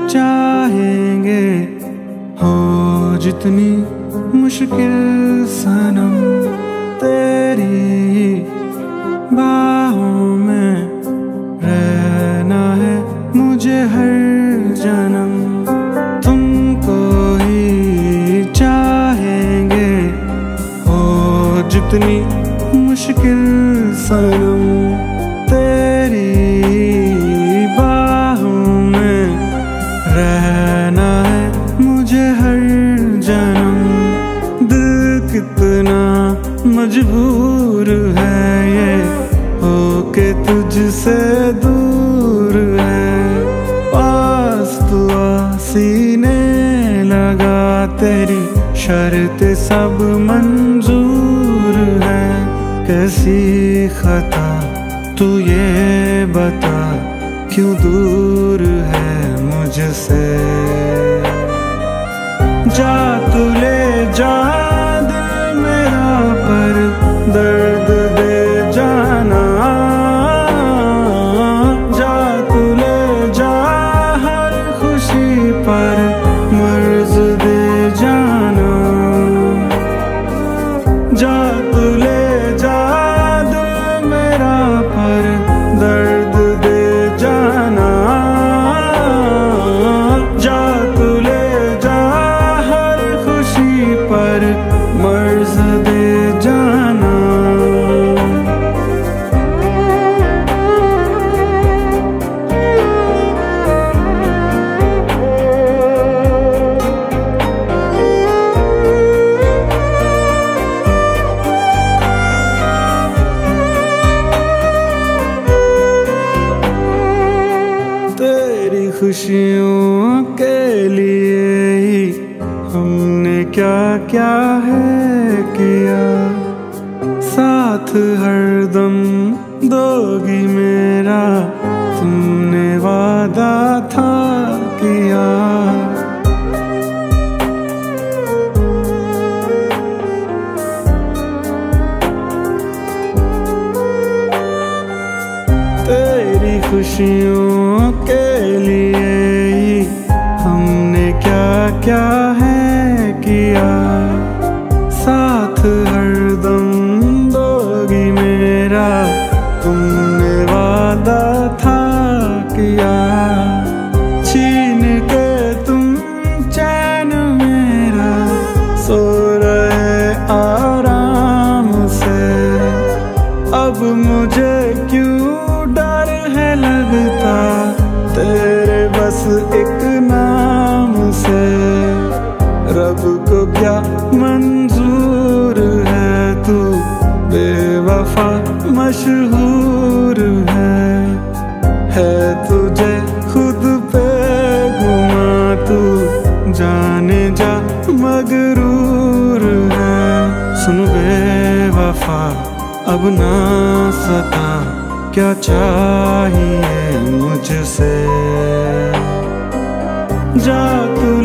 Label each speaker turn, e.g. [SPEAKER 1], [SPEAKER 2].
[SPEAKER 1] चाहेंगे हो जितनी मुश्किल सनम, तेरी बाहों में रहना है मुझे हर जन्म। तुमको ही चाहेंगे हो जितनी मुश्किल सनम, तेरी बाहों में रहना है मुझे हर जन्म। दिल कितना मजबूर है ये होके तुझसे दूर है, पास तू सीने लगा तेरी शर्त सब मंजूर है। कैसी खता तू ये बता क्यों दूर है मुझसे। जा तू ले जा दिल मेरा पर दर्द दे जाना, जा तू ले जा हर खुशी पर मर्ज दे जाना, जा तू ले जा दिल मेरा पर दर्द दे जाना, जा तू ले जा हर खुशी पर मर्ज दे जाना। तेरी खुशियों के लिए ही हमने क्या क्या है किया, साथ हरदम दोगी मेरा तुमने वादा था किया। तेरी खुशियों के लिए ही हमने क्या क्या है किया, साथ हरदम दोगी मेरा तुमने वादा था किया। छीन के तुम चैन मेरा सो रहे आराम से, अब मुझे क्यों डर है लगता तेरे बस एक नाम से। रब को क्या मंजूर है तू बेवफा मशहूर है तुझे खुद पे गुमा तू जाने जा मगरूर है। सुन बेवफा अब ना सता क्या चाहिए मुझसे, जा तू